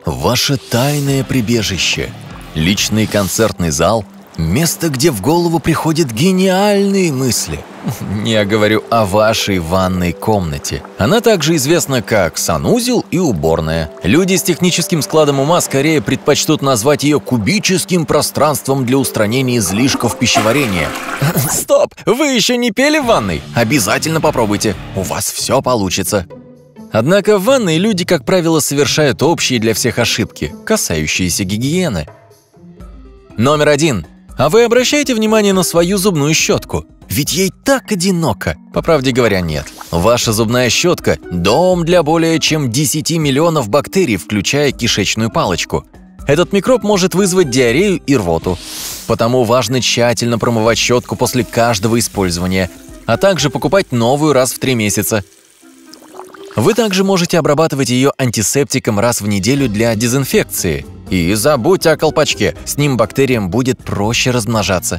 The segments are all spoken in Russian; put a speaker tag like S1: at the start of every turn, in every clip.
S1: Ваше тайное прибежище, личный концертный зал, место, где в голову приходят гениальные мысли. Я говорю о вашей ванной комнате. Она также известна как санузел и уборная. Люди с техническим складом ума скорее предпочтут назвать ее кубическим пространством для устранения излишков пищеварения. Стоп! Вы еще не пели в ванной? Обязательно попробуйте. У вас все получится. Однако в ванной люди, как правило, совершают общие для всех ошибки, касающиеся гигиены. Номер 1. А вы обращаете внимание на свою зубную щетку? Ведь ей так одиноко. По правде говоря, нет. Ваша зубная щетка – дом для более чем 10 миллионов бактерий, включая кишечную палочку. Этот микроб может вызвать диарею и рвоту. Потому важно тщательно промывать щетку после каждого использования, а также покупать новую раз в 3 месяца. Вы также можете обрабатывать ее антисептиком раз в неделю для дезинфекции. И забудьте о колпачке, с ним бактериям будет проще размножаться.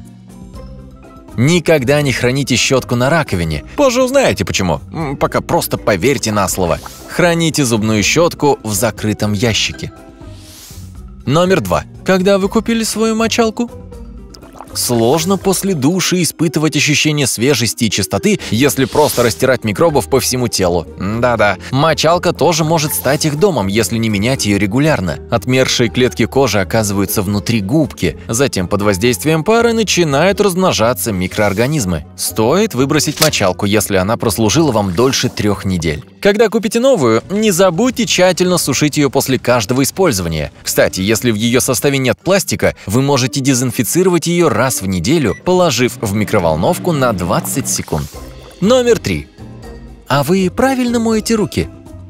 S1: Никогда не храните щетку на раковине. Позже узнаете почему. Пока просто поверьте на слово. Храните зубную щетку в закрытом ящике. Номер 2. Когда вы купили свою мочалку? Сложно после душа испытывать ощущение свежести и чистоты, если просто растирать микробов по всему телу. Да-да, мочалка тоже может стать их домом, если не менять ее регулярно. Отмершие клетки кожи оказываются внутри губки, затем под воздействием пары начинают размножаться микроорганизмы. Стоит выбросить мочалку, если она прослужила вам дольше 3 недель. Когда купите новую, не забудьте тщательно сушить ее после каждого использования. Кстати, если в ее составе нет пластика, вы можете дезинфицировать ее раз в неделю, положив в микроволновку на 20 секунд. Номер 3. А вы правильно моете руки?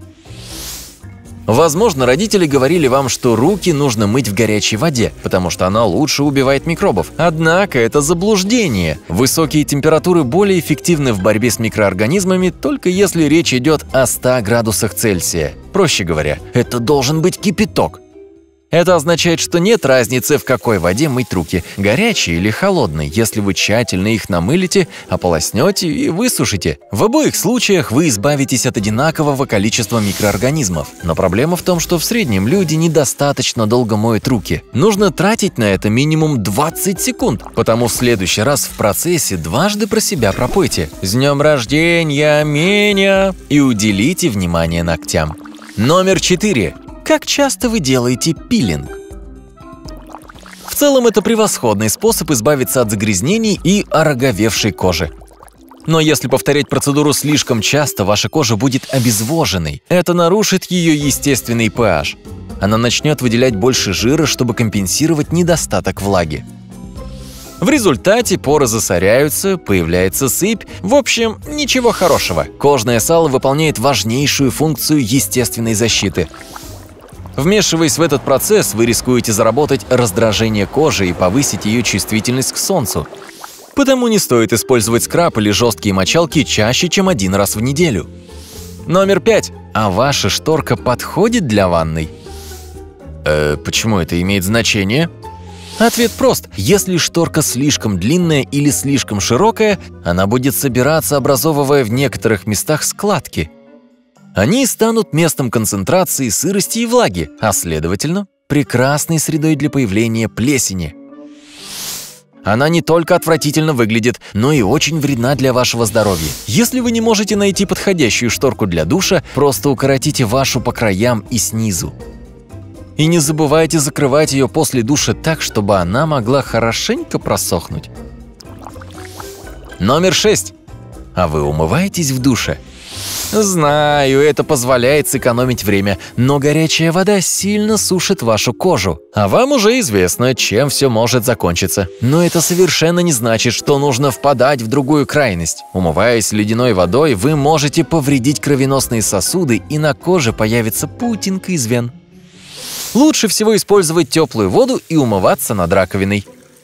S1: Возможно, родители говорили вам, что руки нужно мыть в горячей воде, потому что она лучше убивает микробов. Однако это заблуждение. Высокие температуры более эффективны в борьбе с микроорганизмами, только если речь идет о 100 градусах Цельсия. Проще говоря, это должен быть кипяток. Это означает, что нет разницы, в какой воде мыть руки, горячей или холодной, если вы тщательно их намылите, ополоснете и высушите. В обоих случаях вы избавитесь от одинакового количества микроорганизмов. Но проблема в том, что в среднем люди недостаточно долго моют руки. Нужно тратить на это минимум 20 секунд, потому в следующий раз в процессе дважды про себя пропойте «С днем рождения, Меня!» и уделите внимание ногтям. Номер 4. Как часто вы делаете пилинг? В целом, это превосходный способ избавиться от загрязнений и ороговевшей кожи. Но если повторять процедуру слишком часто, ваша кожа будет обезвоженной. Это нарушит ее естественный pH. Она начнет выделять больше жира, чтобы компенсировать недостаток влаги. В результате поры засоряются, появляется сыпь. В общем, ничего хорошего. Кожное сало выполняет важнейшую функцию естественной защиты. Вмешиваясь в этот процесс, вы рискуете заработать раздражение кожи и повысить ее чувствительность к солнцу. Потому не стоит использовать скраб или жесткие мочалки чаще, чем 1 раз в неделю. Номер 5. А ваша шторка подходит для ванной? Почему это имеет значение? Ответ прост. Если шторка слишком длинная или слишком широкая, она будет собираться, образовывая в некоторых местах складки. Они станут местом концентрации сырости и влаги, а следовательно, прекрасной средой для появления плесени. Она не только отвратительно выглядит, но и очень вредна для вашего здоровья. Если вы не можете найти подходящую шторку для душа, просто укоротите вашу по краям и снизу. И не забывайте закрывать ее после душа так, чтобы она могла хорошенько просохнуть. Номер 6. А вы умываетесь в душе? Знаю, это позволяет сэкономить время, но горячая вода сильно сушит вашу кожу. А вам уже известно, чем все может закончиться. Но это совершенно не значит, что нужно впадать в другую крайность. Умываясь ледяной водой, вы можете повредить кровеносные сосуды, и на коже появится паутинка из вен. Лучше всего использовать теплую воду и умываться над раковиной.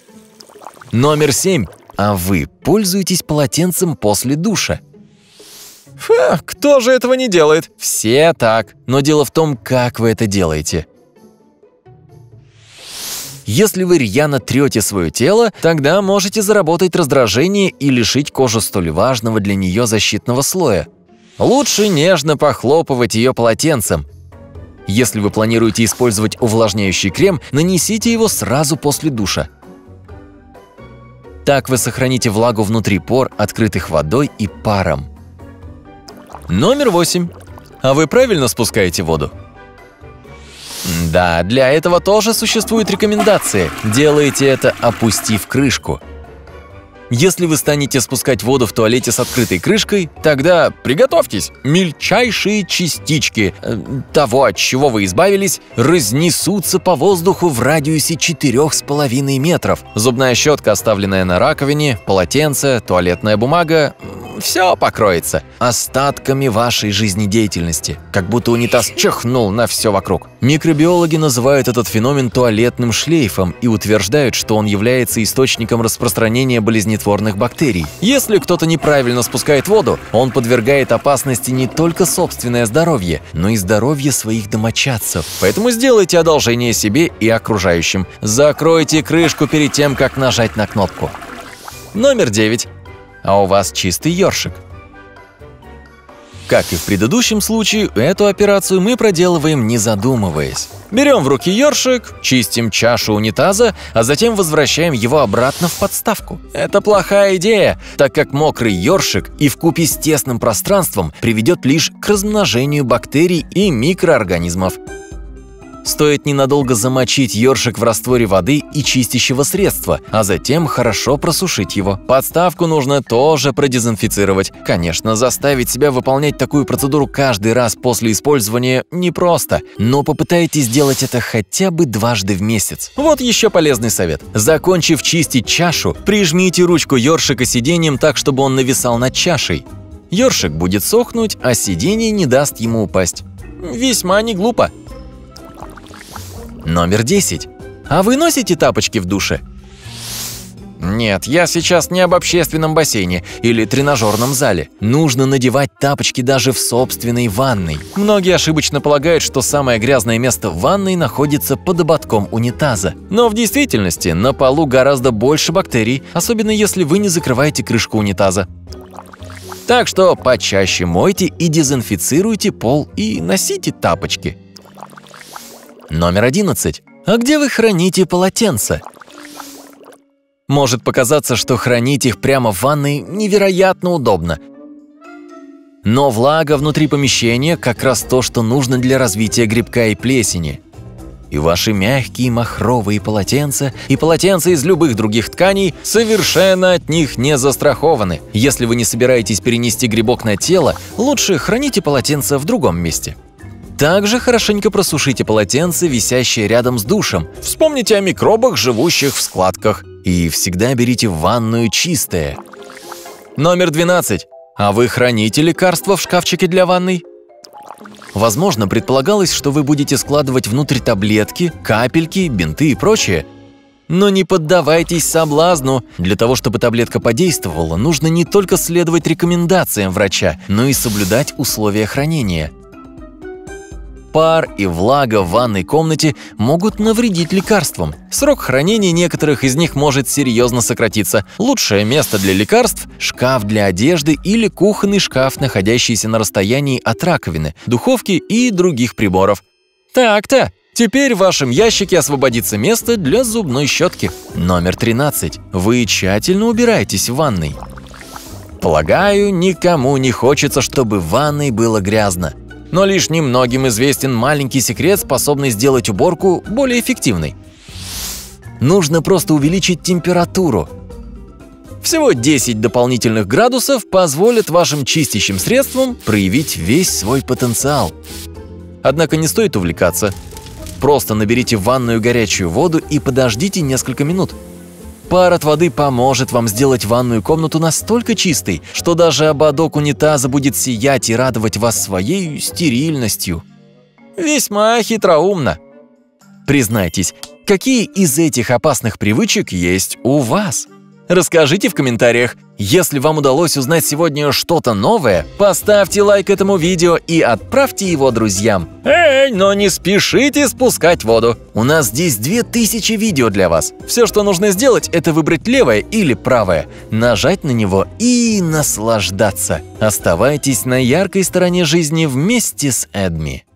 S1: Номер 7. А вы пользуетесь полотенцем после душа? Кто же этого не делает? Все так. Но дело в том, как вы это делаете. Если вы рьяно трете свое тело, тогда можете заработать раздражение и лишить кожу столь важного для нее защитного слоя. Лучше нежно похлопывать ее полотенцем. Если вы планируете использовать увлажняющий крем, нанесите его сразу после душа. Так вы сохраните влагу внутри пор, открытых водой и паром. Номер 8. А вы правильно спускаете воду? Да, для этого тоже существуют рекомендации. Делайте это, опустив крышку. Если вы станете спускать воду в туалете с открытой крышкой, тогда приготовьтесь. Мельчайшие частички того, от чего вы избавились, разнесутся по воздуху в радиусе 4,5 метров. Зубная щетка, оставленная на раковине, полотенце, туалетная бумага – все покроется остатками вашей жизнедеятельности, как будто унитаз чихнул на все вокруг. Микробиологи называют этот феномен туалетным шлейфом и утверждают, что он является источником распространения болезнетворных бактерий. Если кто-то неправильно спускает воду, он подвергает опасности не только собственное здоровье, но и здоровье своих домочадцев. Поэтому сделайте одолжение себе и окружающим. Закройте крышку перед тем, как нажать на кнопку. Номер 9. А у вас чистый ёршик. Как и в предыдущем случае, эту операцию мы проделываем не задумываясь. Берем в руки ёршик, чистим чашу унитаза, а затем возвращаем его обратно в подставку. Это плохая идея, так как мокрый ёршик и вкупе с тесным пространством приведет лишь к размножению бактерий и микроорганизмов. Стоит ненадолго замочить ёршик в растворе воды и чистящего средства, а затем хорошо просушить его. Подставку нужно тоже продезинфицировать. Конечно, заставить себя выполнять такую процедуру каждый раз после использования непросто, но попытайтесь сделать это хотя бы дважды в месяц. Вот еще полезный совет. Закончив чистить чашу, прижмите ручку ёршика сиденьем так, чтобы он нависал над чашей. Ёршик будет сохнуть, а сиденье не даст ему упасть. Весьма не глупо. Номер 10. А вы носите тапочки в душе? Нет, я сейчас не об общественном бассейне или тренажерном зале. Нужно надевать тапочки даже в собственной ванной. Многие ошибочно полагают, что самое грязное место в ванной находится под ободком унитаза. Но в действительности на полу гораздо больше бактерий, особенно если вы не закрываете крышку унитаза. Так что почаще мойте и дезинфицируйте пол и носите тапочки. Номер 11. А где вы храните полотенца? Может показаться, что хранить их прямо в ванной невероятно удобно. Но влага внутри помещения как раз то, что нужно для развития грибка и плесени. И ваши мягкие махровые полотенца и полотенца из любых других тканей совершенно от них не застрахованы. Если вы не собираетесь перенести грибок на тело, лучше храните полотенце в другом месте. Также хорошенько просушите полотенце, висящее рядом с душем. Вспомните о микробах, живущих в складках. И всегда берите ванную чистое. Номер 12. А вы храните лекарства в шкафчике для ванной? Возможно, предполагалось, что вы будете складывать внутрь таблетки, капельки, бинты и прочее. Но не поддавайтесь соблазну. Для того, чтобы таблетка подействовала, нужно не только следовать рекомендациям врача, но и соблюдать условия хранения. Пар и влага в ванной комнате могут навредить лекарствам. Срок хранения некоторых из них может серьезно сократиться. Лучшее место для лекарств – шкаф для одежды или кухонный шкаф, находящийся на расстоянии от раковины, духовки и других приборов. Так-то. Теперь в вашем ящике освободится место для зубной щетки. Номер 13. Вы тщательно убираетесь в ванной. Полагаю, никому не хочется, чтобы в ванной было грязно. Но лишь немногим известен маленький секрет, способный сделать уборку более эффективной. Нужно просто увеличить температуру. Всего 10 дополнительных градусов позволят вашим чистящим средствам проявить весь свой потенциал. Однако не стоит увлекаться. Просто наберите в ванную горячую воду и подождите несколько минут. Пар от воды поможет вам сделать ванную комнату настолько чистой, что даже ободок унитаза будет сиять и радовать вас своей стерильностью. Весьма хитроумно. Признайтесь, какие из этих опасных привычек есть у вас? Расскажите в комментариях. Если вам удалось узнать сегодня что-то новое, поставьте лайк этому видео и отправьте его друзьям. Эй, но не спешите спускать воду. У нас здесь 2000 видео для вас. Все, что нужно сделать, это выбрать левое или правое, нажать на него и наслаждаться. Оставайтесь на яркой стороне жизни вместе с Эдми.